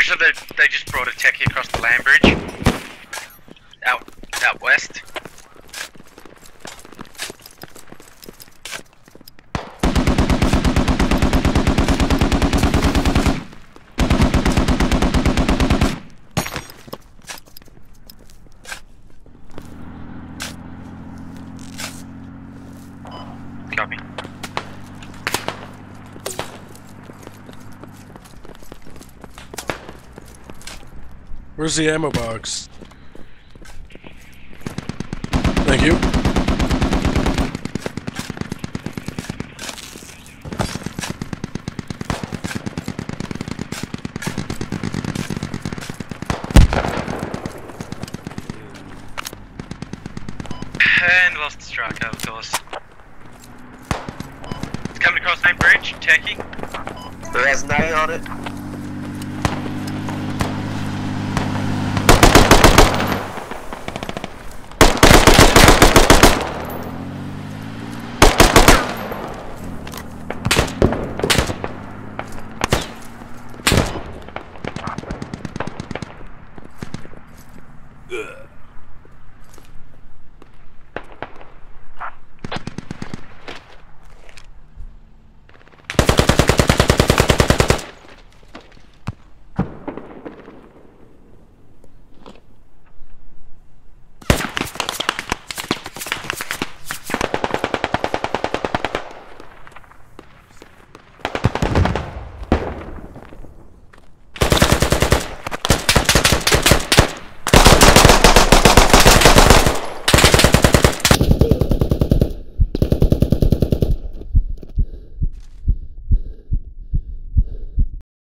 Roger, they just brought a techie across the land bridge. Out west. Copy. Where's the ammo box? Thank you. And lost the striker, of course. It's coming across main bridge, techie. It has 9 on it.